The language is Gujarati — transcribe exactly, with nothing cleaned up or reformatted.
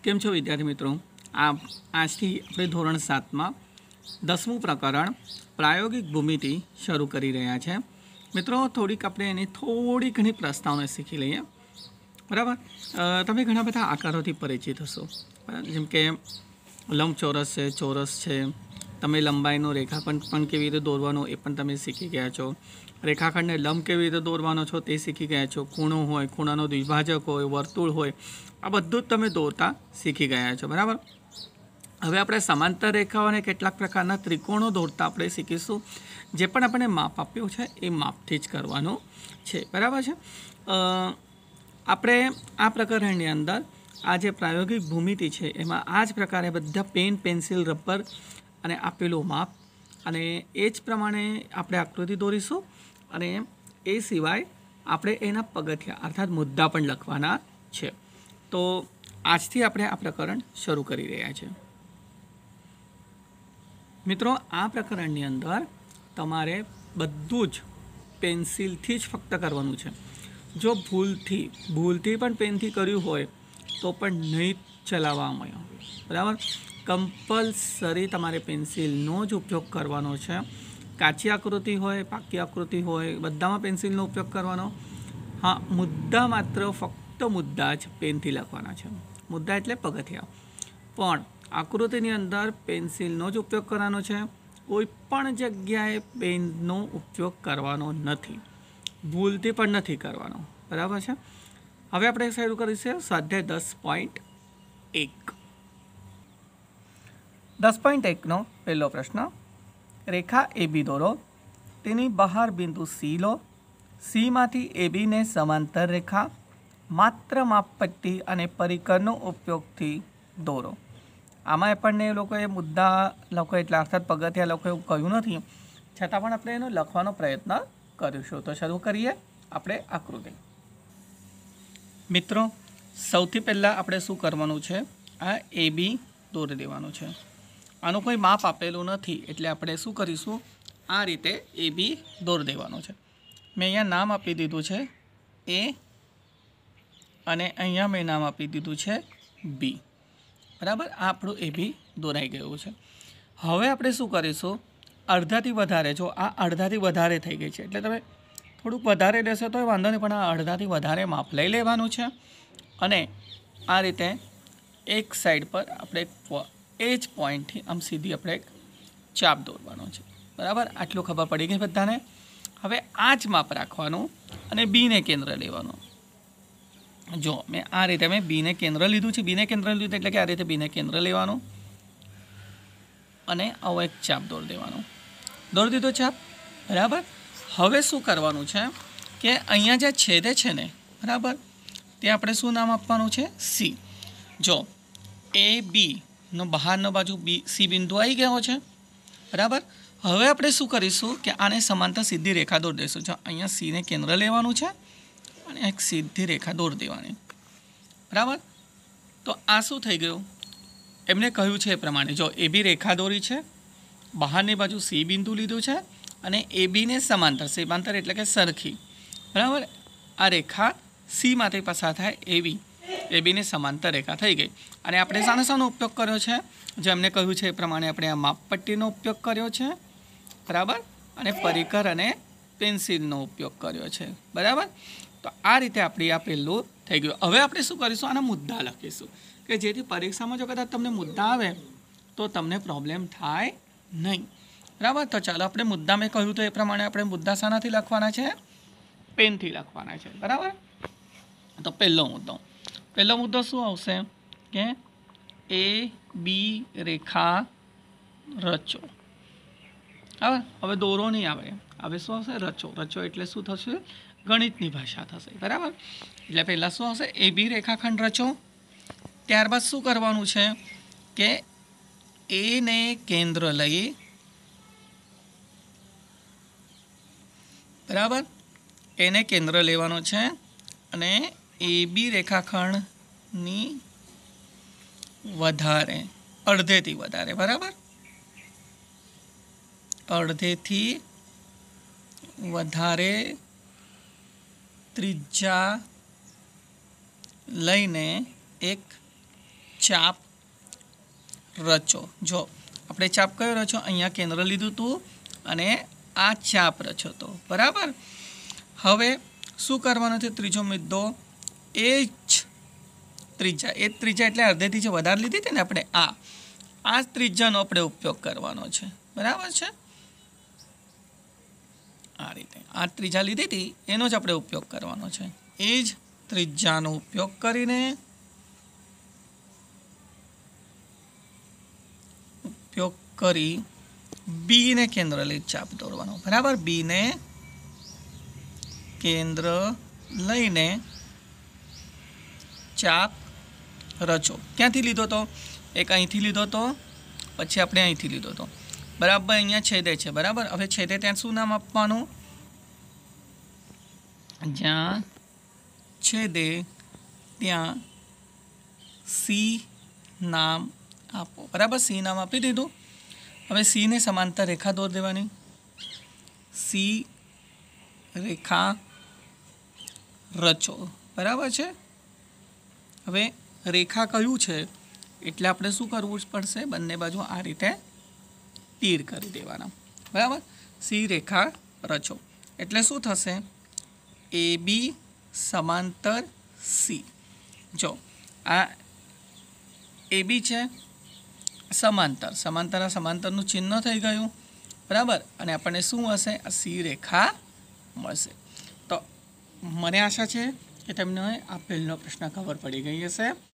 કેમ છો વિદ્યાર્થી મિત્રો? આ આજથી આપણે ધોરણ સાતમાં દસમું પ્રકરણ પ્રાયોગિક ભૂમિતિ શરૂ કરી રહ્યા છે. મિત્રો થોડીક આપણે એની થોડી ઘણી પ્રસ્તાવના શીખી લઈએ. બરાબર, તમે ઘણા બધા આકારોથી પરિચિત હશો, જેમ કે લંબચોરસ છે, ચોરસ છે. તમે લંબાઈનો રેખાખંડ પણ કેવી રીતે દોરવાનો એ પણ તમે શીખી ગયા છો. રેખાખંડને લંબ કેવી રીતે દોરવાનો છો તે શીખી ગયા છો. ખૂણો હોય, ખૂણાનો દ્વિભાજક હોય, વર્તુળ હોય, આ બધું જ તમે દોરતા શીખી ગયા છો. બરાબર, હવે આપણે સમાંતર રેખાઓ અને કેટલાક પ્રકારના ત્રિકોણો દોરતા આપણે શીખીશું. જે પણ આપણે માપ આપ્યું છે એ માપથી જ કરવાનું છે. બરાબર છે. આપણે આ પ્રકરણની અંદર આ જે પ્રાયોગિક ભૂમિતિ છે એમાં આ જ પ્રકારે બધા પેન, પેન્સિલ, રબર અને આપેલું માપ અને એ જ પ્રમાણે આપણે આકૃતિ દોરીશું. અને એ સિવાય આપણે એના પગથિયા અર્થાત મુદ્દા પણ લખવાના છે. તો આજથી આપણે આ પ્રકરણ શરૂ કરી રહ્યા છીએ. મિત્રો, આ પ્રકરણની અંદર તમારે બધું જ પેન્સિલથી જ ફક્ત કરવાનું છે. જો ભૂલથી ભૂલથી પણ પેનથી કર્યું હોય તો પણ નહીં ચલાવવામાં આવે. બરાબર, કમ્પલસરી તમારે પેન્સિલનો જ ઉપયોગ કરવાનો છે. કાચી આકૃતિ હોય, પાકી આકૃતિ હોય, બધામાં પેન્સિલનો ઉપયોગ કરવાનો. હા, મુદ્દા માત્ર ફક્ત મુદ્દા જ પેનથી લખવાના છે. મુદ્દા એટલે પગથિયા. પણ આકૃતિની અંદર પેન્સિલનો જ ઉપયોગ કરવાનો છે. કોઈ પણ જગ્યાએ પેનનો ઉપયોગ કરવાનો નથી. ભૂલથી પણ નથી કરવાનો. બરાબર છે. હવે આપણે શરૂ કરીશું સ્વાધ્યાય દસ પોઈન્ટ એક. દસ પોઈન્ટ એકનો પહેલો પ્રશ્ન. રેખા એ બી દોરો. તેની બહાર બિંદુ સી લો. સીમાંથી એ બીને સમાંતર રેખા માત્ર માપપટ્ટી અને પરિકરનો ઉપયોગથી દોરો. આમાં આપણને એ લોકોએ મુદ્દા લખો એટલે અર્થાત પગથિયા લખો એવું કહ્યું નથી, છતાં પણ આપણે એનો લખવાનો પ્રયત્ન કરીશું. તો શરૂ કરીએ આપણે આકૃતિ. મિત્રો, સૌથી પહેલાં આપણે શું કરવાનું છે? આ એ બી દોરી દેવાનું છે. આનું કોઈ માપ આપેલું નથી એટલે આપણે શું કરીશું? આ રીતે એ બી દોરી દેવાનું છે. મેં અહીંયા નામ આપી દીધું છે એ અને અહીંયા મેં નામ આપી દીધું છે બી. બરાબર, આ આપણું એ બી દોરાઈ ગયું છે. હવે આપણે શું કરીશું? અડધાથી વધારે, જો આ અડધાથી વધારે થઈ ગઈ છે એટલે તમે થોડુંક વધારે લેશો તો વાંધો નહીં, પણ આ અડધાથી વધારે માપ લઈ લેવાનું છે. અને આ રીતે એક સાઈડ પર આપણે એ જ પોઈન્ટથી આમ સીધી આપણે એક ચાપ દોરવાનો છે. બરાબર, આટલું ખબર પડી ગઈ બધાને. હવે આ જ માપ રાખવાનું અને બીને કેન્દ્ર લેવાનું. જો મેં આ રીતે મેં બીને કેન્દ્ર લીધું છે. બીને કેન્દ્ર લીધું એટલે કે આ રીતે બીને કેન્દ્ર લેવાનું અને આવો એક ચાપ દોરી દેવાનું. દોરી દીધો ચાપ. બરાબર, હવે શું કરવાનું છે કે અહીંયા જે છેદે છે ને, બરાબર, ત્યાં આપણે શું નામ આપવાનું છે? સી. જો એ બીનો બહારનો બાજુ બી સી બિંદુ આવી ગયો છે. બરાબર, હવે આપણે શું કરીશું કે આને સમાંતર સીધી રેખા દોરી દઈશું. જો અહીંયા સીને કેન્દ્ર લેવાનું છે અને એક સીધી રેખા દોરી દેવાની. બરાબર, તો આ શું થઈ ગયું? એમને કહ્યું છે એ પ્રમાણે જો એ બી રેખા દોરી છે, બહારની બાજુ સી બિંદુ લીધું છે અને એ બીને સમાંતર, સમાંતર એટલે કે સરખી. બરાબર, આ રેખા સીમાંથી પસાર થાય એવી એ બીને સમાંતર રેખા થઈ ગઈ. અને આપણે શાનો શાનો ઉપયોગ કર્યો છે? જે એમને કહ્યું છે એ પ્રમાણે આપણે આ માપપટ્ટીનો ઉપયોગ કર્યો છે. બરાબર, અને પરિકર અને પેન્સિલનો ઉપયોગ કર્યો છે. બરાબર, તો આ રીતે આપણી આ પહેલું થઈ ગયું. હવે આપણે શું કરીશું? આના મુદ્દા લખીશું કે જેથી પરીક્ષામાં જો કદાચ તમને મુદ્દા આવે તો તમને પ્રોબ્લેમ થાય નહીં. બરાબર, તો ચાલો આપણે મુદ્દા મેં કહ્યું તો એ પ્રમાણે આપણે મુદ્દા શાનાથી લખવાના છે? પેનથી લખવાના છે. બરાબર, તો પહેલો મુદ્દો પહેલો મુદ્દો શું આવશે કે એ બી રેખા રચો. હવે હવે દોરો નહીં આવે, હવે શું આવશે? રચો. રચો એટલે શું થશે? ગણિતની ભાષા થશે. બરાબર, એટલે પહેલાં શું આવશે? એ બી રેખાખંડ રચો. ત્યારબાદ શું કરવાનું છે કે એને કેન્દ્ર લઈ, બરાબર, એને કેન્દ્ર લેવાનો છે અને એ બી રેખાખંડની વધારે, અડધેથી વધારે, બરાબર, અડધેથી વધારે ત્રિજ્યા લઈને એક ચાપ રચો. જો આપણે ચાપ કયો રચો, અહીંયા કેન્દ્ર લીધું હતું અને આ ચાપ રચો તો, બરાબર. હવે શું કરવાનું છે ત્રીજો મુદ્દો, એ જ ત્રીજા, એ ત્રીજા એટલે અડધેથી જે વધારે લીધી હતી ને આપણે, આ આ ત્રીજાનો આપણે ઉપયોગ કરવાનો છે, બરાબર છે. આ રીતે આ ત્રીજા લીધી હતી એનો જ આપણે ઉપયોગ કરવાનો છે. એ જ ત્રીજાનો ઉપયોગ કરીને ઉપયોગ કરી બી ને કેન્દ્ર લઈ ચાપ દોરવાનો, બરાબર. બી ને કેન્દ્ર લઈને ચાપ રચો. ક્યાંથી લીધો તો, એક અહીંથી લીધો તો, પછી આપણે અહીંથી લીધો તો, બરાબર. અહીંયા છેદે છે, બરાબર. હવે છેદે ત્યાં શું નામ આપવાનું, જ્યાં છેદે ત્યાં સી નામ આપો, બરાબર. સી નામ આપી દીધું. હવે સી ને સમાંતર રેખા દોર દેવાની. સી રેખા રચો, બરાબર છે. હવે રેખા કયું છે એટલે આપણે શું કરવું પડશે, બંને બાજુ આ રીતે તીર કરી દેવાના, બરાબર. સી રેખા રચો એટલે શું થશે, એ બી સમાંતર સી. જો આ એ બી છે, સમાંતર સમાંતર સમાંતરનું ચિહ્ન થઈ ગયું, બરાબર. અને આપણને શું હશે, આ સી રેખા મળશે. તો મને આશા છે કે તમને આ પહેલો પ્રશ્ન ખબર પડી ગઈ હશે.